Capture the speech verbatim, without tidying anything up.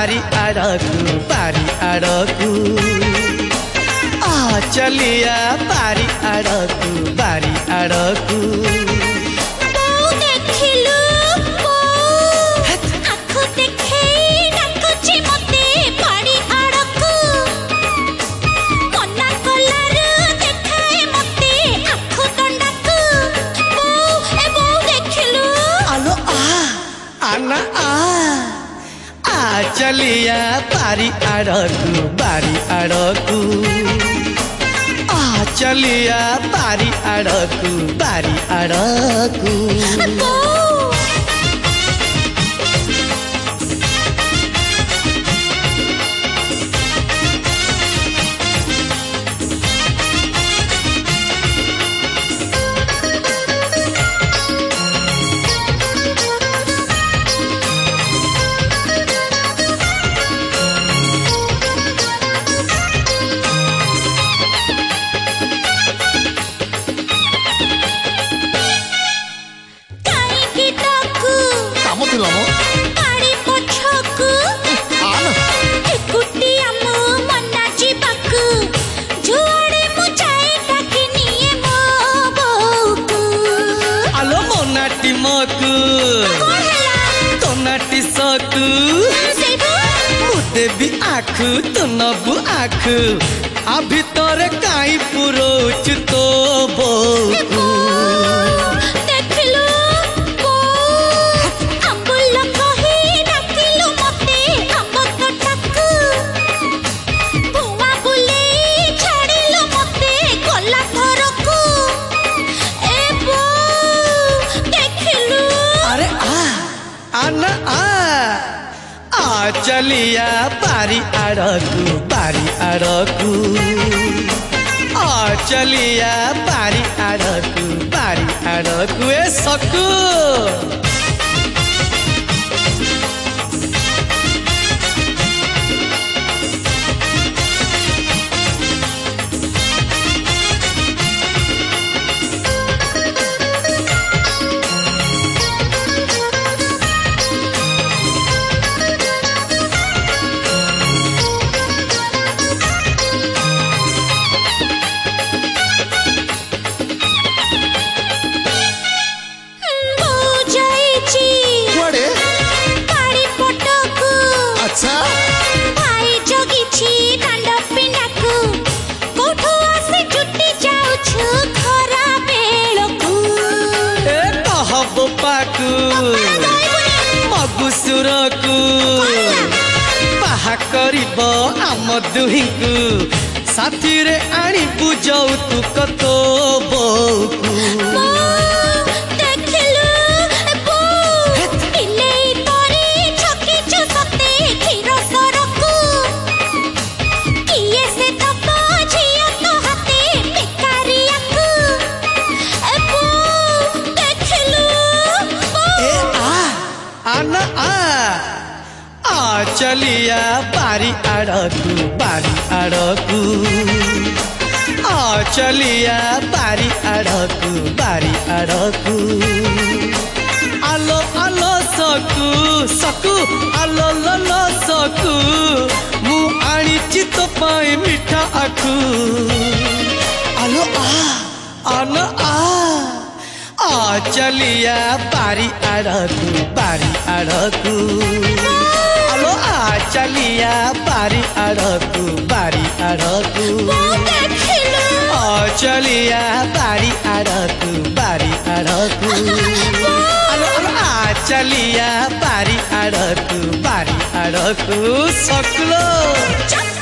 बारी आड़कू बारी आड़कू आ चलिया बारी आड़कू बारी आड़कू चलिया बारी आड़कू बारी आड़कू आ चलिया बारी आड़कू बारी आड़कू देवी आखु तो नबु आखु आ भितर काई पुरोच तो बोकु देखिलो बो अबुल कहि डाकिलो मते अब कटकु बुआ बुले छाडिलो मते गला थरकु ए बो देखिलो अरे आ आना आ आ चलिया बारी आड़कू बारी आड़कू आ चलिया बारी आड़कू बारी आड़कू ए सकू मगुसुरकू बाहा करिब आम दुहिंकू साथी रे आनी बुझाऊ तू कतो बोकू चलिया बारी आड़कू बारी आड़कू आ चलिया बारी आड़कू बारी आड़कू आलो आलो सकू सकू आलो लो सकू मु आनी चित पाई मिठा आखू आलो आ आन आ आ चलिया बारी आड़कू बारी आड़कू आलो आ चलिया बारी आड़कू बारी आड़कू आ चलिया बारी आड़कू बारी आड़कू आलो आलो आ चलिया बारी आड़कू बारी आड़कू सकलो।